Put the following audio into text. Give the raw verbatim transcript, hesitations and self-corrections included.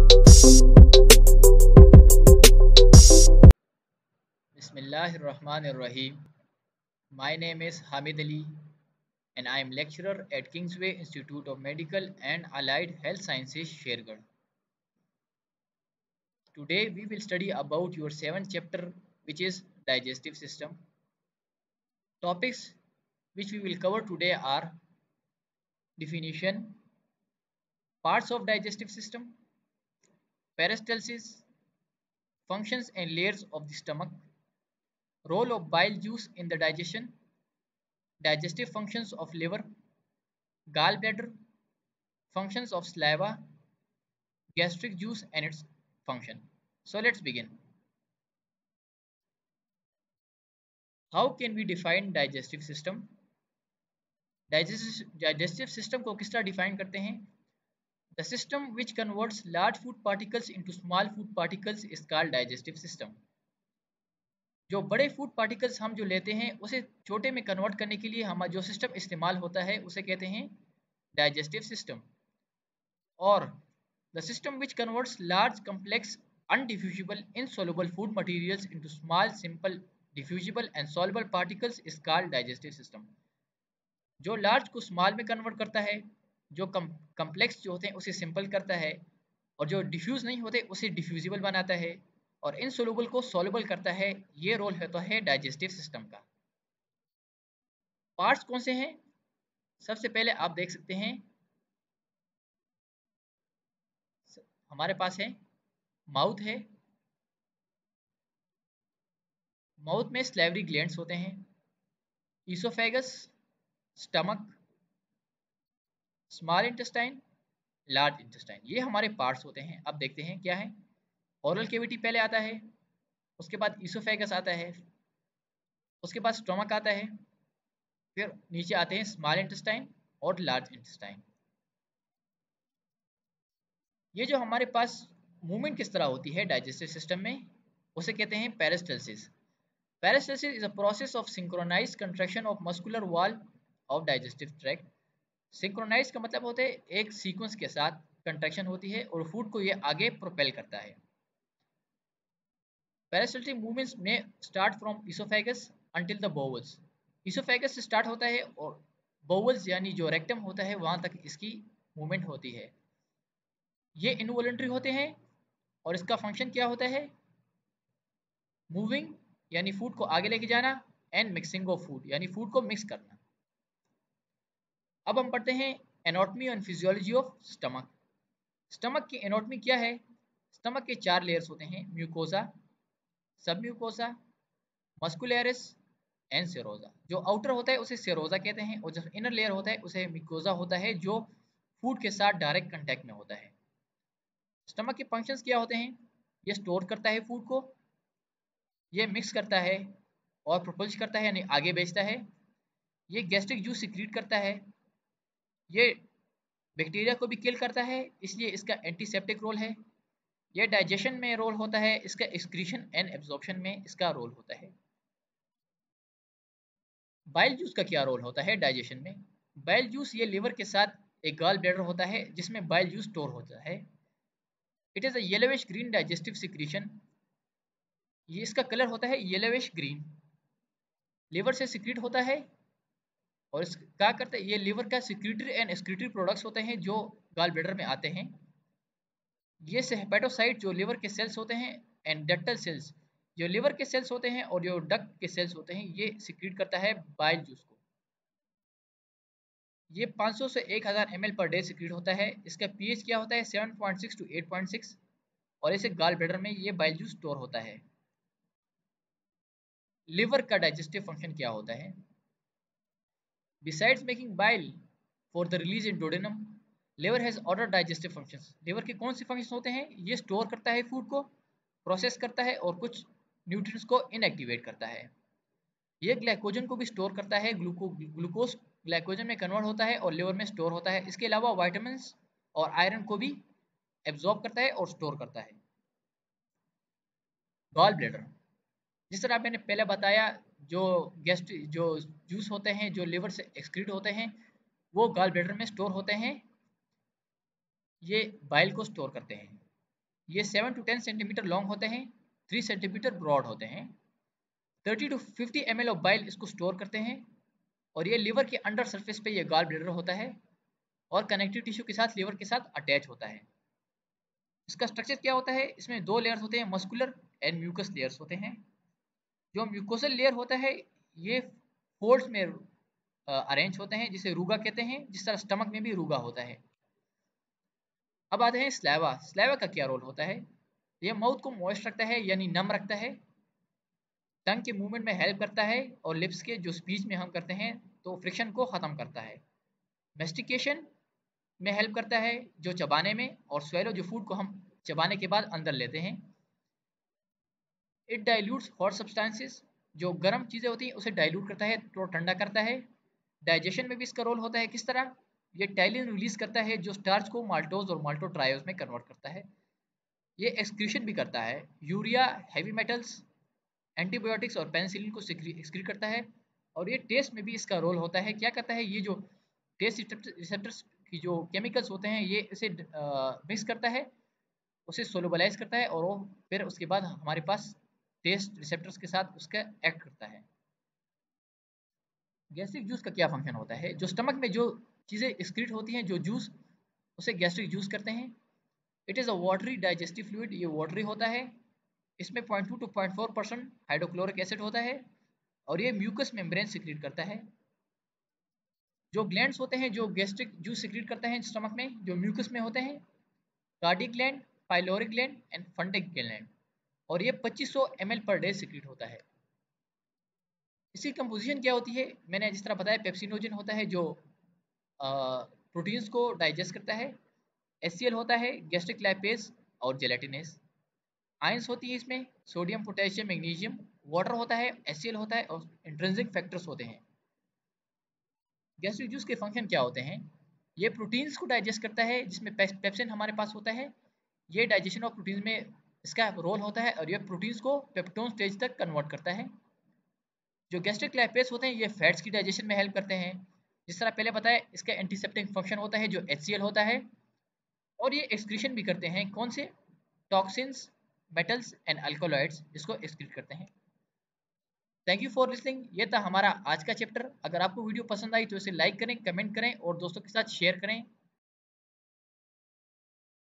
Bismillahirrahmanirrahim. My name is Hamid Ali and I am lecturer at Kingsway Institute of Medical and Allied Health Sciences, Shergarh. Today we will study about your seventh chapter, which is digestive system. Topics which we will cover today are definition, parts of digestive system, peristalsis, functions and layers of the stomach, role of bile juice in the digestion, digestive functions of liver, gallbladder, functions of saliva, gastric juice and its function. So let's begin. How can we define digestive system? Digestive system को किस तरह define करते हैं? The system which converts large food particles into small food particles is called digestive system. जो बड़े food particles हम जो लेते हैं उसे छोटे में कन्वर्ट करने के लिए हमारा जो सिस्टम इस्तेमाल होता है उसे कहते हैं डाइजेस्टिव सिस्टम. और the system which converts large complex undiffusible insoluble food materials into small simple diffusible and soluble particles is called digestive system. जो लार्ज को स्मॉल में कन्वर्ट करता है, जो कम्प्लेक्स जो होते हैं उसे सिंपल करता है और जो डिफ्यूज नहीं होते उसे डिफ्यूजिबल बनाता है और इनसोल्यूबल को सॉल्युबल करता है. ये रोल होता है डाइजेस्टिव सिस्टम का. पार्ट्स कौन से हैं? सबसे पहले आप देख सकते हैं हमारे पास है माउथ है. माउथ में स्लाइवरी ग्लैंड्स होते हैं. Oesophagus, stomach, small intestine, large intestine, ये हमारे पार्ट्स होते हैं. अब देखते हैं क्या है. ओरल कैविटी पहले आता है, उसके बाद ईसोफेगस आता है, उसके बाद स्टमक आता है, फिर नीचे आते हैं स्मॉल इंटेस्टाइन और लार्ज इंटेस्टाइन. ये जो हमारे पास मूवमेंट किस तरह होती है डाइजेस्टिव सिस्टम में उसे कहते हैं peristalsis. Peristalsis is a process of synchronised contraction of muscular wall of digestive tract. Synchronise का मतलब होता है एक सीक्वेंस के साथ कंट्रैक्शन होती है और फूड को ये आगे प्रोपेल करता है. पेरिस्टल्टिक मूवमेंट्स में start from oesophagus until the bowels. Oesophagus से स्टार्ट होता है और बोवल्स यानी जो रेक्टम होता है वहां तक इसकी मूवमेंट होती है. ये इनवॉलंटरी होते हैं और इसका फंक्शन क्या होता है? मूविंग यानी फूड को आगे लेके जाना एंड मिक्सिंग ऑफ फूड यानी फूड को मिक्स करना. अब हम पढ़ते हैं anatomy and physiology of stomach. Stomach की एनाटॉमी क्या है? स्टमक के चार लेयर्स होते हैं, म्यूकोसा, सब म्यूकोसा, मस्कुलरिस एंड सेरोजा. जो आउटर होता है उसे सेरोजा कहते हैं और जो इनर लेयर होता है उसे म्यूकोसा होता है जो फूड के साथ डायरेक्ट कांटेक्ट में होता है. स्टमक के फंक्शंस क्या होते हैं? ये स्टोर करता है फूड को, ये मिक्स करता है और प्रोपल्स करता है यानी आगे भेजता है, ये गैस्ट्रिक जूस सिक्रीट करता है, ये बैक्टीरिया को भी किल करता है इसलिए इसका एंटीसेप्टिक रोल है, ये डाइजेशन में रोल होता है, इसका एक्सक्रीशन एंड एब्जॉर्प्शन में इसका रोल होता है. बाइल जूस का क्या रोल होता है डाइजेशन में? बाइल जूस ये लिवर के साथ एक गॉल ब्लैडर होता है जिसमें बाइल जूस स्टोर होता है. It is a yellowish green digestive secretion. ये इसका कलर होता है येलोविश ग्रीन. लिवर से सिक्रीट होता है और इस क्या करते हैं? ये लिवर का सिक्रीटरी एंड एक्सक्रीटरी प्रोडक्ट्स होते हैं जो गॉल ब्लैडर में आते हैं. ये से हेपेटोसाइट जो लिवर के सेल्स होते हैं एंड डक्टल सेल्स जो लिवर के सेल्स होते हैं और जो डक्ट के सेल्स होते हैं ये सिक्रीट करता है बाइल जूस को. ये पाँच सौ से एक हज़ार M L per day secrete होता है. इसका पीएच क्या होता है? Seven point six to eight point six और इसे गॉल ब्लैडर में ये बाइल जूस स्टोर होता है. लिवर का डाइजेस्टिव फंक्शन क्या होता है? Besides making bile for the release in duodenum, liver has other digestive functions. Liver के कौन से फंक्शंस होते हैं? ये स्टोर करता है फूड को, प्रोसेस करता है और कुछ न्यूट्रिएंट्स को इनएक्टिवेट करता है. ये ग्लाइकोजन को भी स्टोर करता है, ग्लूको ग्लूकोज ग्लाइकोजन में कन्वर्ट होता है और लिवर में स्टोर होता है. इसके अलावा विटामिन और आयरन को भी एब्जॉर्ब करता है और स्टोर करता है. गॉल ब्लैडर, जिस तरह मैंने पहले बताया, जो गैस्ट्रिक जो जूस होते हैं जो लिवर से एक्सक्रीट होते हैं वो गॉल ब्लैडर में स्टोर होते हैं, ये बाइल को स्टोर करते हैं. ये seven to ten centimetre long होते हैं, थ्री सेंटीमीटर ब्रॉड होते हैं। Thirty to fifty M L of bile इसको स्टोर करते हैं और ये लिवर के अंडर सरफेस पे ये गॉल ब्लैडर होता है और कनेक्टिव टिश्यू के साथ लिवर के साथ अटैच होता है। इसका स्ट्रक्चर क्या होता है, इसमें दो लेयर्स होते हैं, मस्कुलर एंड म्यूकस लेयर्स होते हैं। जो म्यूकोसल लेयर होता है ये फोल्ड्स में अरेंज होते हैं जिसे रूगा कहते हैं, जिस तरह स्टमक में भी रूगा होता है। अब आते हैं स्लैवा। स्लैवा का क्या रोल होता है, ये माउथ को मॉइस्ट रखता है यानी नम रखता है, टंग के मूवमेंट में हेल्प करता है और लिप्स के जो स्पीच में हम करते हैं तो फ्रिक्शन को ख़त्म करता है। मेस्टिकेशन में हेल्प करता है जो चबाने में, और स्वेलो जो फूड को हम चबाने के बाद अंदर लेते हैं। इट डाइल्यूट्स हॉट सब्सटेंसेस, जो गर्म चीज़ें होती हैं उसे डाइल्यूट करता है तो ठंडा करता है। डाइजेशन में भी इसका रोल होता है, किस तरह, ये टाइलिन रिलीज करता है जो स्टार्च को माल्टोज और माल्टोट्रायोज में कन्वर्ट करता है। ये एक्सक्रीशन भी करता है, यूरिया, हैवी मेटल्स, एंटीबायोटिक्स और पेनिसिलिन को एक्सक्रीट करता है। और ये टेस्ट में भी इसका रोल होता है, क्या करता है, ये जो टेस्ट रिसेप्टर्स की जो केमिकल्स होते हैं ये इसे मिक्स करता है, उसे सोलुबलाइज करता है और वो फिर उसके बाद हमारे पास टेस्ट रिसेप्टर्स के साथ उसका एक्ट करता है। गैस्ट्रिक जूस का क्या फंक्शन होता है, जो स्टमक में जो चीज़ें एक्सक्रीट होती हैं जो जूस, उसे गैस्ट्रिक जूस करते हैं। It is a watery digestive fluid, ये वाटरी होता है, इसमें point two to point four percent hydrochloric acid होता है और ये म्यूकस मेम्ब्रेन सिक्रीट करता है। जो ग्लैंड्स होते हैं जो गैस्ट्रिक जूस सिक्रीट करते हैं स्टमक में जो म्यूकस में होते हैं, cardiac gland, pyloric gland and fundic gland, और ये पच्चीस सौ M L per day secrete होता है। इसकी कंपोजिशन क्या होती है, मैंने जिस तरह बताया पेप्सिनोजन होता है जो प्रोटीन्स को डाइजेस्ट करता है, एच सी एल होता है गैस्ट्रिक लाइपेज और जेलेटिनेस, आयंस होती है इसमें सोडियम, पोटेशियम, मैग्नीशियम, वाटर होता है, एच सी एल होता है और इंट्रिंसिक फैक्टर्स होते हैं। गैस्ट्रिक जूस के फंक्शन क्या होते हैं, ये प्रोटीन्स को डाइजेस्ट करता है जिसमें पेप्सिन हमारे पास होता है, ये डाइजेशन ऑफ प्रोटीन्स में इसका रोल होता है और ये प्रोटीन्स को पेप्टोन स्टेज तक कन्वर्ट करता है। जो गैस्ट्रिक लाइपेज होते हैं ये फैट्स की डाइजेशन में हेल्प करते हैं, जिस तरह पहले बताया इसका एंटीसेप्टिक फंक्शन होता है जो एच सी एल होता है, और ये एक्सक्रीशन भी करते हैं, कौन से, टॉक्सिन्स, मेटल्स एंड अल्कोलॉइड्स, जिसको एक्सक्रीट करते हैं। थैंक यू फॉर लिसनिंग, ये था हमारा आज का चैप्टर। अगर आपको वीडियो पसंद आई तो इसे लाइक करें, कमेंट करें और दोस्तों के साथ शेयर करें।